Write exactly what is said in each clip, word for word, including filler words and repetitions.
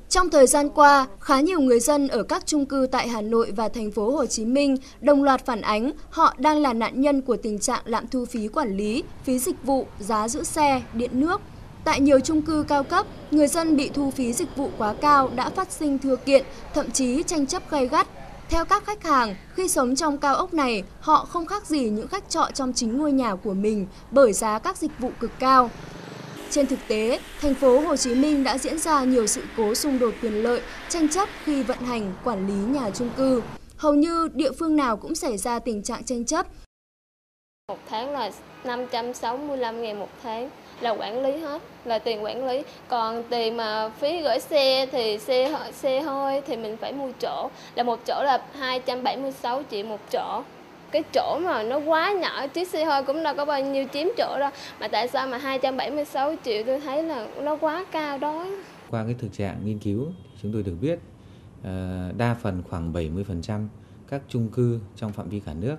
Trong thời gian qua, khá nhiều người dân ở các chung cư tại Hà Nội và thành phố Hồ Chí Minh đồng loạt phản ánh họ đang là nạn nhân của tình trạng lạm thu phí quản lý, phí dịch vụ, giá giữ xe, điện nước. Tại nhiều chung cư cao cấp, người dân bị thu phí dịch vụ quá cao đã phát sinh thưa kiện, thậm chí tranh chấp gay gắt. Theo các khách hàng, khi sống trong cao ốc này, họ không khác gì những khách trọ trong chính ngôi nhà của mình bởi giá các dịch vụ cực cao. Trên thực tế, thành phố Hồ Chí Minh đã diễn ra nhiều sự cố xung đột quyền lợi, tranh chấp khi vận hành, quản lý nhà chung cư. Hầu như địa phương nào cũng xảy ra tình trạng tranh chấp. Một tháng là năm trăm sáu mươi lăm nghìn một tháng là quản lý hết, là tiền quản lý. Còn tiền mà phí gửi xe thì xe xe hơi thì mình phải mua chỗ, là một chỗ là hai trăm bảy mươi sáu triệu một chỗ. Cái chỗ mà nó quá nhỏ, chiếc xe hơi cũng đâu có bao nhiêu chiếm chỗ đâu. Mà tại sao mà hai trăm bảy mươi sáu triệu tôi thấy là nó quá cao đó. Qua cái thực trạng nghiên cứu thì chúng tôi được biết đa phần khoảng bảy mươi phần trăm các chung cư trong phạm vi cả nước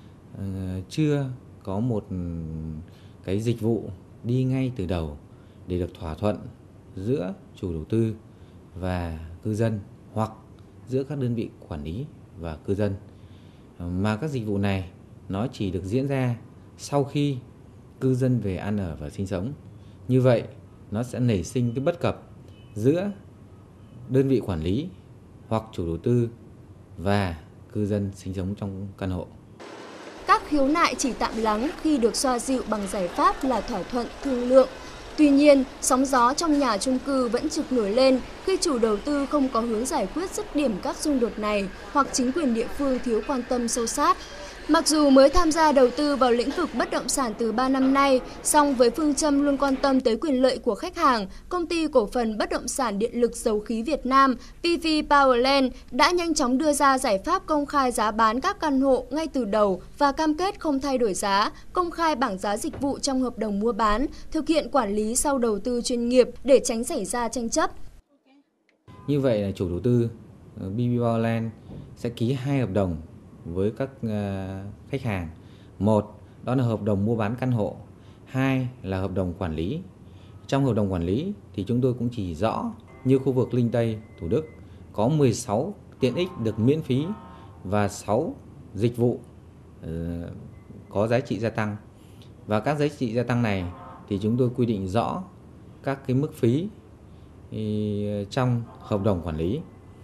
chưa có một cái dịch vụ đi ngay từ đầu để được thỏa thuận giữa chủ đầu tư và cư dân hoặc giữa các đơn vị quản lý và cư dân. Mà các dịch vụ này nó chỉ được diễn ra sau khi cư dân về ăn ở và sinh sống. Như vậy nó sẽ nảy sinh cái bất cập giữa đơn vị quản lý hoặc chủ đầu tư và cư dân sinh sống trong căn hộ. Các khiếu nại chỉ tạm lắng khi được xoa dịu bằng giải pháp là thỏa thuận thương lượng. Tuy nhiên, sóng gió trong nhà chung cư vẫn trực nổi lên khi chủ đầu tư không có hướng giải quyết dứt điểm các xung đột này hoặc chính quyền địa phương thiếu quan tâm sâu sát. Mặc dù mới tham gia đầu tư vào lĩnh vực bất động sản từ ba năm nay, song với phương châm luôn quan tâm tới quyền lợi của khách hàng, Công ty Cổ phần Bất động sản Điện lực Dầu khí Việt Nam pê vê Powerland đã nhanh chóng đưa ra giải pháp công khai giá bán các căn hộ ngay từ đầu và cam kết không thay đổi giá, công khai bảng giá dịch vụ trong hợp đồng mua bán, thực hiện quản lý sau đầu tư chuyên nghiệp để tránh xảy ra tranh chấp. Như vậy là chủ đầu tư pê vê Powerland sẽ ký hai hợp đồng với các uh, khách hàng. Một, đó là hợp đồng mua bán căn hộ. Hai là hợp đồng quản lý. Trong hợp đồng quản lý thì chúng tôi cũng chỉ rõ như khu vực Linh Tây, Thủ Đức có mười sáu tiện ích được miễn phí và sáu dịch vụ uh, có giá trị gia tăng. Và các giá trị gia tăng này thì chúng tôi quy định rõ các cái mức phí uh, trong hợp đồng quản lý.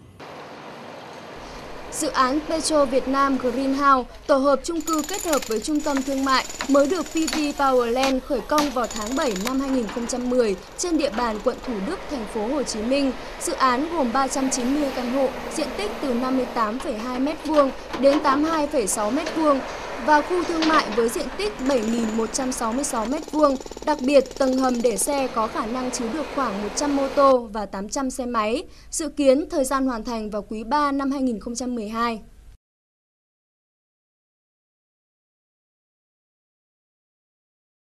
Dự án Petro Việt Nam Greenhouse, tổ hợp chung cư kết hợp với trung tâm thương mại, mới được pê vê Powerland khởi công vào tháng bảy năm hai nghìn không trăm mười trên địa bàn quận Thủ Đức, thành phố Hồ Chí Minh. Dự án gồm ba trăm chín mươi căn hộ, diện tích từ năm mươi tám phẩy hai mét vuông đến tám mươi hai phẩy sáu mét vuông và khu thương mại với diện tích bảy nghìn một trăm sáu mươi sáu mét vuông. Đặc biệt, tầng hầm để xe có khả năng chứa được khoảng một trăm mô tô và tám trăm xe máy. Dự kiến thời gian hoàn thành vào quý ba năm hai nghìn không trăm mười hai.